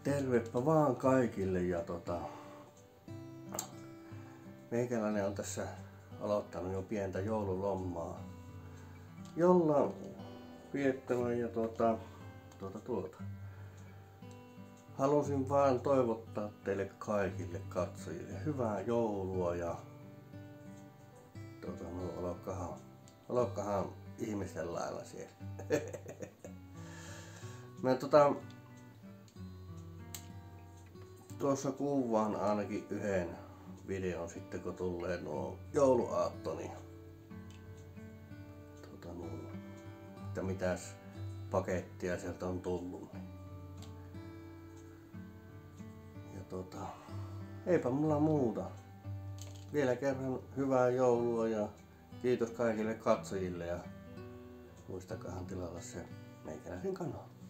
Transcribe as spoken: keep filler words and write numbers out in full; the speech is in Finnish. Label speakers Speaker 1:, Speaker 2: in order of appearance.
Speaker 1: Tervepä vaan kaikille ja tota, meikäläinen on tässä aloittanut jo pientä joululomaa jolla viettämään ja tuota, tuota, tuota. Halusin vaan toivottaa teille kaikille katsojille hyvää joulua ja tuota, no, olokkahan, olokkahan ihmisten lailla siellä. Mä tota, tuossa kuvaan ainakin yhden videon sitten kun tulee nuo jouluaattoni. Niin, tuota, no, että mitäs pakettia sieltä on tullut. Ja tota, eipä mulla muuta. Vielä kerran hyvää joulua ja kiitos kaikille katsojille ja muistakahan tilata se meikäläisen kanava.